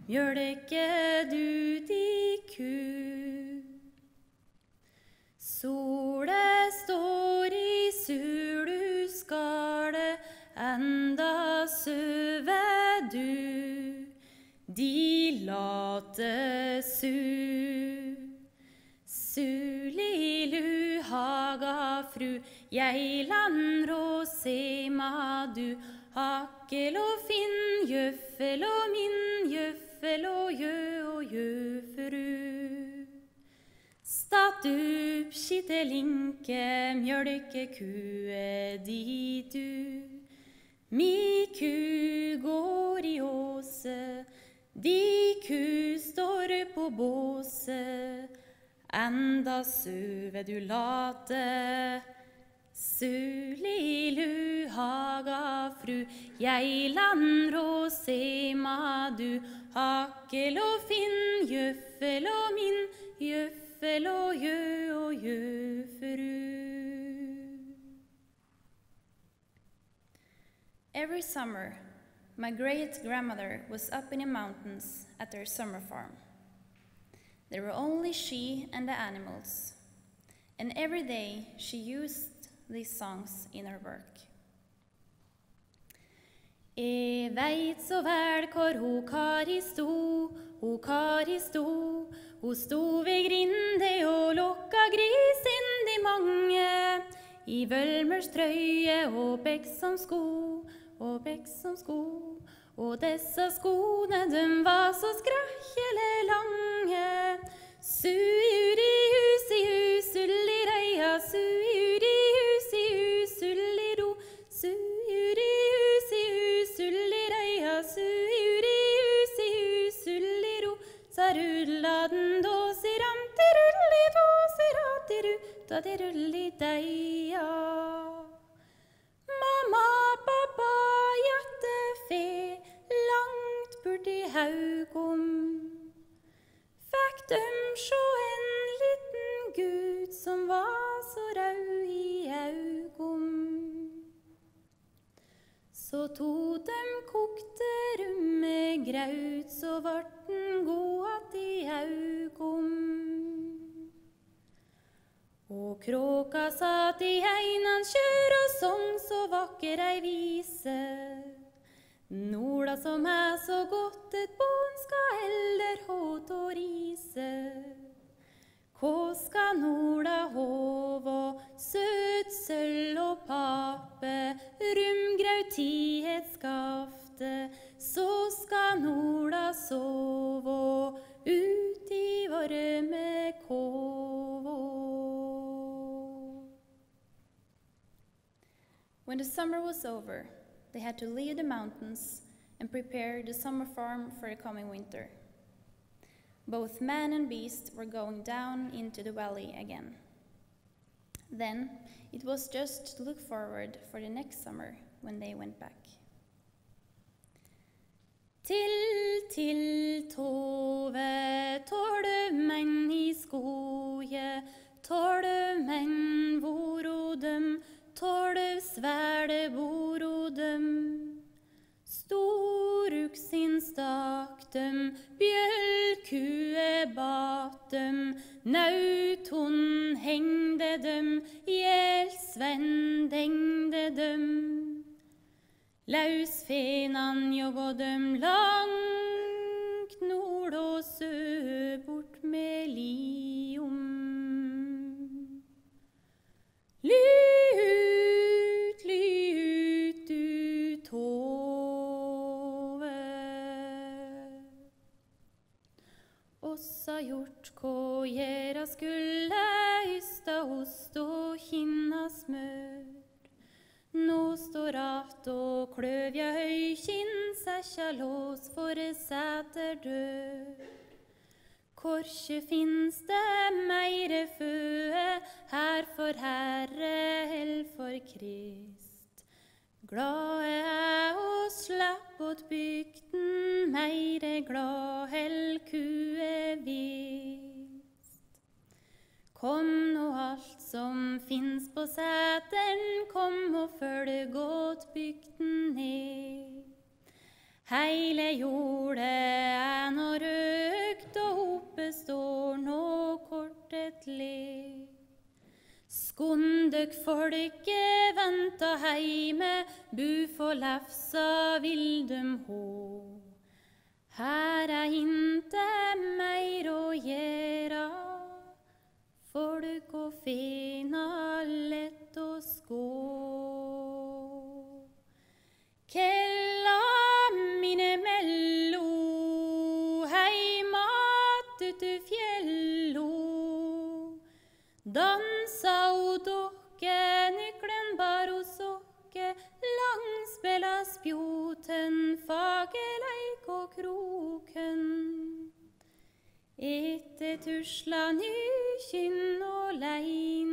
mjølke du di ku. Sole står i suluskale, enda søve du, de late su. Sulilu haga fru, jeg landrå sema du, hakkel og finn, jøffel og min, jøffel og jøfru. Statt upp skittelinke, mjølke kue di du. Mi ku går i åse, di ku står på båse, enda søve du late. Sulilu haga fru, jeg landrå sema du, hakkel og finn, jøffel og min, jøffel og jøfru. Every summer, my great-grandmother was up in the mountains at their summer farm. There were only she and the animals, and every day she used these songs in her work. Jeg vet så vel hvor ho Kari sto, Hun sto ved grinde og lokka gris inn de mange, i vølmers trøye og bekk som sko, og disse skoene, de var så skrakkjele lange. Suur i hus, ulli reia, suur i hus, ulli ro, suur i hus, ulli reia, suur i hus, ulli ro, sa rulla den då, siram til rulli då, siratiru, da de rulli deia. Mamma, pappa, hjertefe, langt borti haugom. Fikk dem sjå en liten Gud som var så rød i augom. Så tog dem kokte rumme graut, så vart den god i augom. Og kråka satt i heinan kjør og sång så vakker ei vise. Norda som så godt et bån skal heller håt og rise. Hva skal Norda hov og søt sølv og pape, rumgraut i et skafte, så skal Norda sove ut i varme kåv. When the summer was over, they had to leave the mountains and prepare the summer farm for the coming winter. Both man and beast were going down into the valley again. Then it was just to look forward for the next summer when they went back. Til Tove, 12 menn i skoje, 12 menn voro dem, 12 svære boro dem. Storuksin stak dem, bjølkue bat dem, nauton hengde dem, gjelsvenn dengde dem. Lausfenan jobba dem langt nord og sø bort med liom. Lyt du Tove. Ossa gjort hva gjera skulle, ysta ost og kinna smør. Nå står at og kløvja høykinn, sækja lås for sæter dør. Korkje finnes det meire føe, her for Herre, hell for Krist. Glade og slapp åt bygden, meire glad hell kue vist. Kom nå alt som finnes på sæteren, kom og følg åt bygden ned. Heile jordet nå folket venta heime, bu for lefsa vil dem hå. Her inte meir å gjera, folk og fena lett å skå. Kella mine mello, heimat utu fjello, dansa og dokke, nyklen bar og sokke, langspela spjoten, fageleik og kroken. Ette tusla nykinn og lein,